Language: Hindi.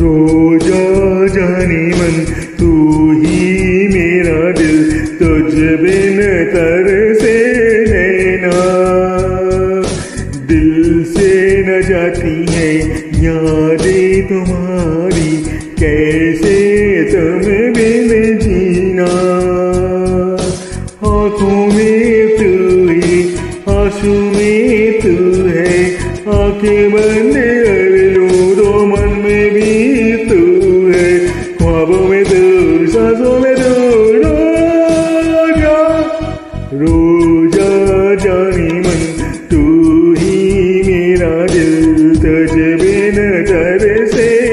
रोजा जाने मन तू ही मेरा दिल, तुझ बिन तरसे नैना। दिल से न जाती है यादें तुम्हारी, कैसे तुम बिन जीना। आँखों में तू ही, आंसू में तू है, आंखें बंद कर लूं तो मन में भी तू है। ख्वाबों में तू, सांसों में तू, रोजा रोजा जाने मन तू ही मेरा दिल, तुझ बिन तरसे